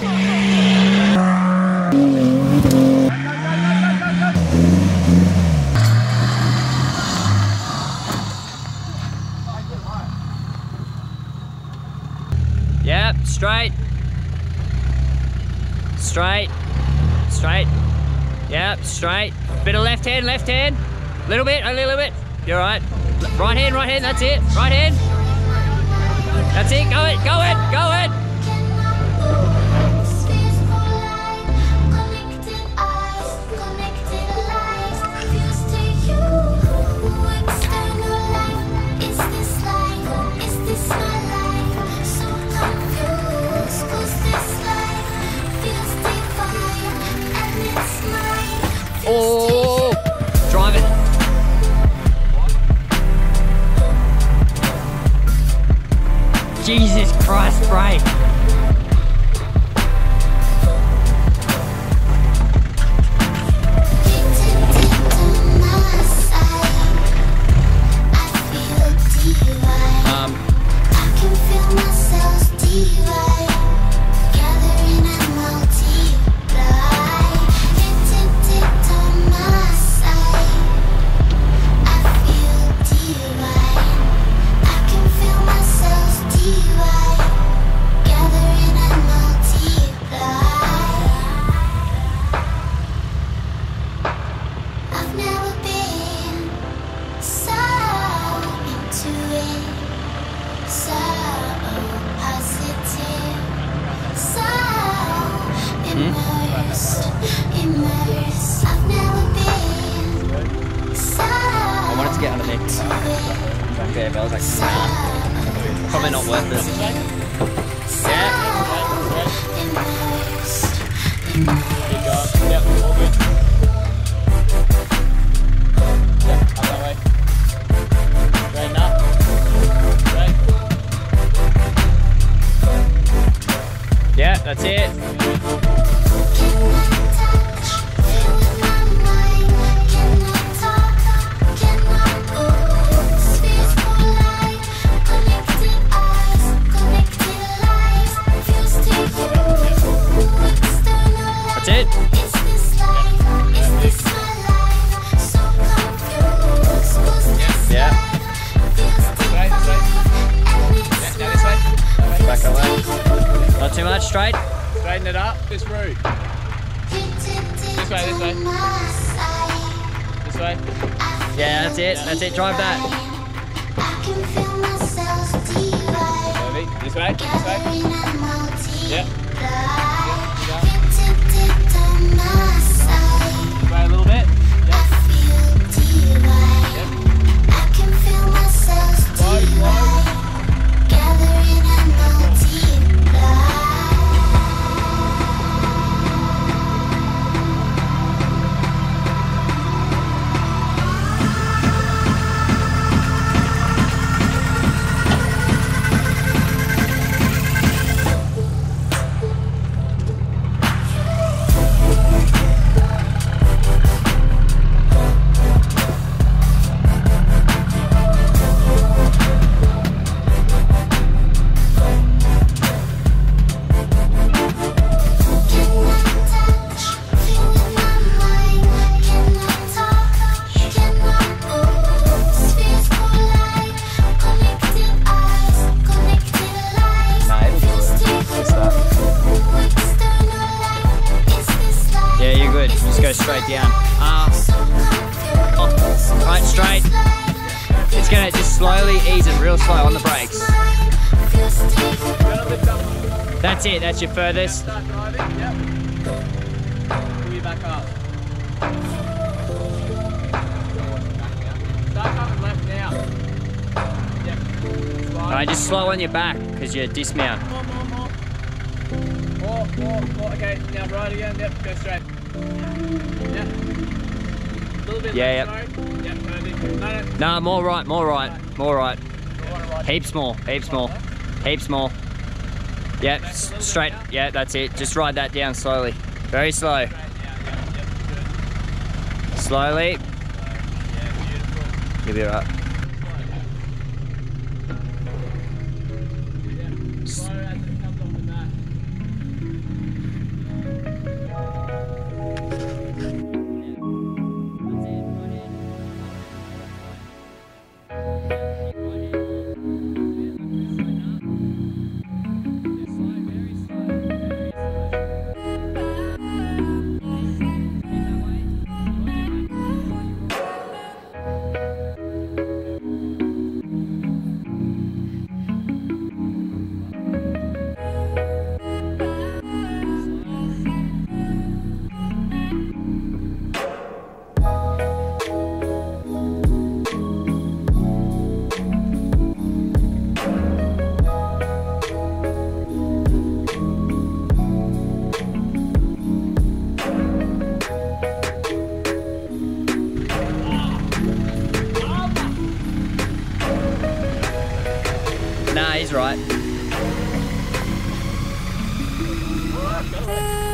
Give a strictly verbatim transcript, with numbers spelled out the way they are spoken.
Yep, straight. Straight. Straight. Yep, straight. Bit of left hand, left hand. Little bit, a little bit. You're right. Right hand, right hand, that's it. Right hand. That's it, go it, go it, go it. Oh, drive it. Jesus Christ, brake. Um, I can feel myself divide, gathering and multiply. Okay, but I was like, nah, probably not worth it. Yeah. Yep, all good. Yep, up that way. Straighten up. Straight. Yeah, that's it. It. Yeah. Back that way. Not too much, straight. Straighten it up, this route. This way, this way. This way. Yeah, that's it, that's it, drive that. This way, this way. Yeah. Right a little bit. Yep. Yep. I can feel myself divide, gathering and multiply. Go straight down. Uh, oh, right, straight. It's gonna just slowly ease it real slow on the brakes. That's it, that's your furthest. Start driving, yep. Pull you back up. Start coming left now. Yep. Alright, just slow on your back because you're dismount. More, more, more. More, more, more. Okay, now right again. Yep, go straight. Yep. A little bit yeah, left, sorry. Yep, perfect. No, no. Nah, more right, more right, more right. right. Heaps more, heaps more, heaps more. Yep, straight. Yeah, that's it. Just ride that down slowly. Very slow. Slowly. You'll be right. right.